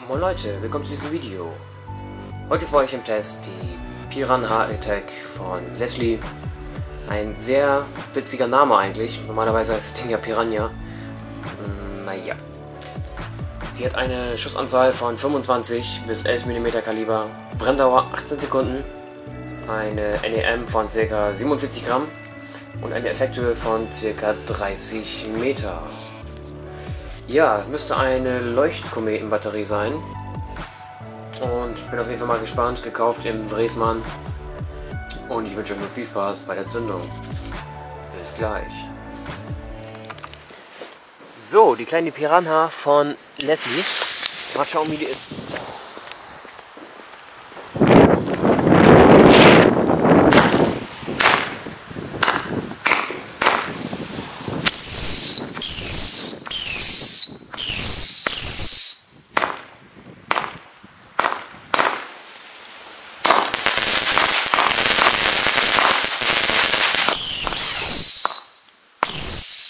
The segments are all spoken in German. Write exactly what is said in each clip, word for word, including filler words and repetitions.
Moin Leute, willkommen zu diesem Video. Heute für euch im Test die Piranha Attack von Leslie. Ein sehr witziger Name eigentlich. Normalerweise heißt das Ding ja Piranha. Hm, naja. Sie hat eine Schussanzahl von fünfundzwanzig bis elf Millimeter Kaliber, Brenndauer achtzehn Sekunden, eine N E M von ca. siebenundvierzig Gramm und eine Effekthöhe von ca. dreißig Meter. Ja, müsste eine Leuchtkometenbatterie sein. Und ich bin auf jeden Fall mal gespannt. Gekauft im Dresmann. Und ich wünsche euch viel Spaß bei der Zündung. Bis gleich. So, die kleine Piranha von Leslie. Mal schauen, wie die ist.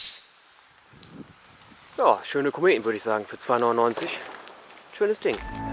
Ja, schöne Kometen würde ich sagen für zwei neunundneunzig. Schönes Ding.